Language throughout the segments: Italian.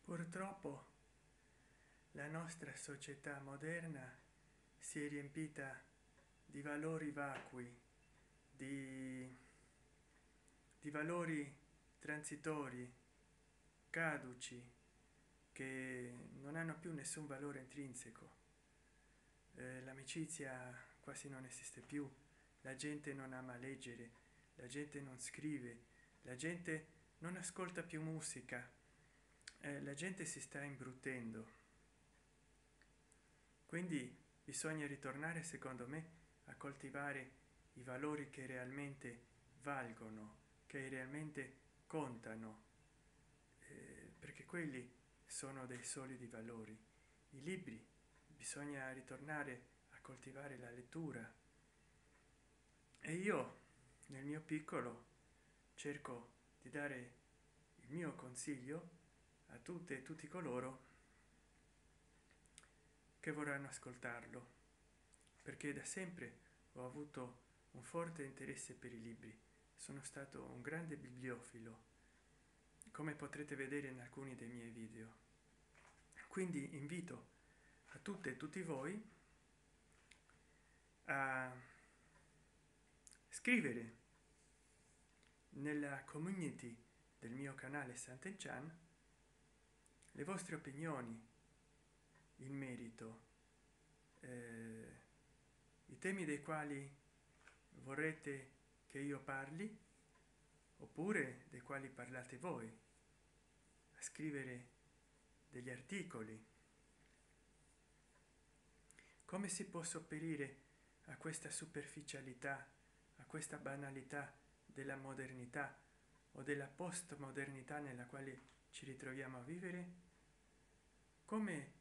Purtroppo la nostra società moderna si è riempita di valori vacui, di, di valori transitori, caduci, che non hanno più nessun valore intrinseco. L'amicizia quasi non esiste più, la gente non ama leggere, la gente non scrive, la gente non ascolta più musica, la gente si sta imbruttendo. Quindi bisogna ritornare, secondo me, a coltivare i valori che realmente valgono, che realmente contano, perché quelli sono dei solidi valori. I libri, bisogna ritornare a coltivare la lettura, e io nel mio piccolo cerco di dare il mio consiglio a tutte e tutti coloro che vorranno ascoltarlo, perché da sempre ho avuto un forte interesse per i libri, sono stato un grande bibliofilo, come potrete vedere in alcuni dei miei video. Quindi invito a tutte e tutti voi a scrivere nella community del mio canale Sant'Enchan le vostre opinioni in merito, i temi dei quali vorrete che io parli, oppure dei quali parlate voi, a scrivere degli articoli. Come si può sopperire a questa superficialità, a questa banalità della modernità o della postmodernità nella quale ci ritroviamo a vivere? Come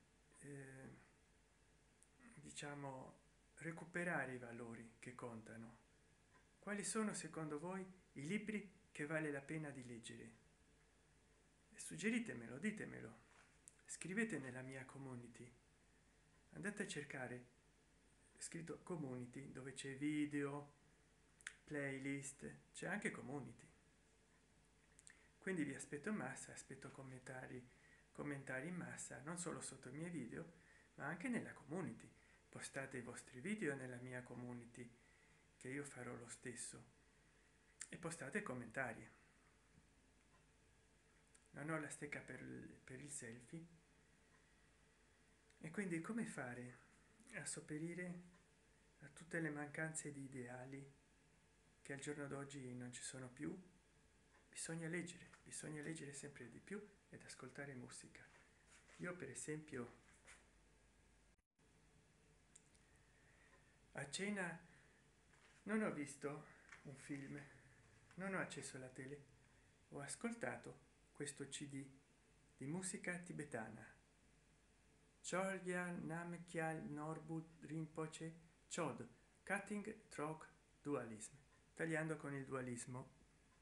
diciamo recuperare i valori che contano? Quali sono secondo voi i libri che vale la pena di leggere? Suggeritemelo, ditemelo, scrivete nella mia community, andate a cercare scritto community, dove c'è video, playlist, c'è anche community. Quindi vi aspetto in massa, aspetto commentari in massa, non solo sotto i miei video, ma anche nella community. Postate i vostri video nella mia community, che io farò lo stesso, e postate commentari. Non ho la stecca per il selfie, e quindi come fare a sopperire a tutte le mancanze di ideali che al giorno d'oggi non ci sono più? Bisogna leggere sempre di più ed ascoltare musica. Io per esempio a cena non ho visto un film, non ho acceso la tele, ho ascoltato questo cd di musica tibetana, Chogyal Namgyal Norbu Rinpoche Chod, Cutting Through Dualism, tagliando con il dualismo.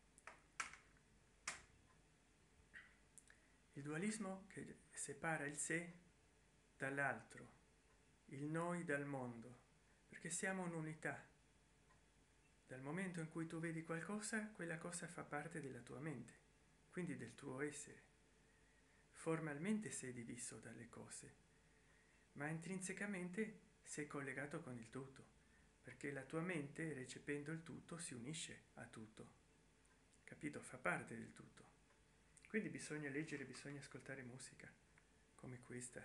Il dualismo che separa il sé dall'altro, il noi dal mondo, perché siamo un'unità. Dal momento in cui tu vedi qualcosa, quella cosa fa parte della tua mente, quindi del tuo essere. Formalmente sei diviso dalle cose, ma intrinsecamente sei collegato con il tutto, perché la tua mente, recependo il tutto, si unisce a tutto, capito? Fa parte del tutto. Quindi bisogna leggere, bisogna ascoltare musica come questa,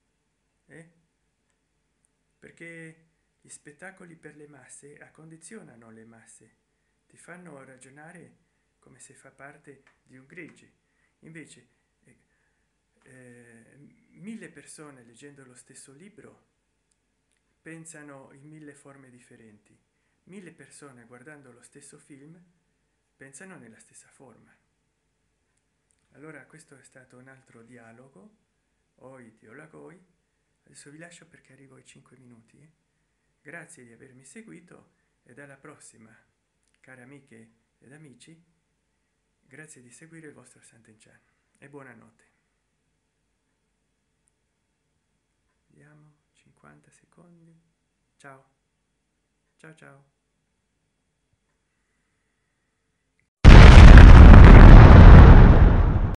perché gli spettacoli per le masse accondizionano le masse, ti fanno ragionare come se fa parte di un gregge. Invece 1000 persone leggendo lo stesso libro pensano in 1000 forme differenti, 1000 persone guardando lo stesso film pensano nella stessa forma. Allora questo è stato un altro dialogo, oi dialogoi. Adesso vi lascio perché arrivo ai 5 minuti. Grazie di avermi seguito e alla prossima, care amiche ed amici. Grazie di seguire il vostro Sant'Enchan e buonanotte. Vediamo 50 secondi. Ciao ciao ciao.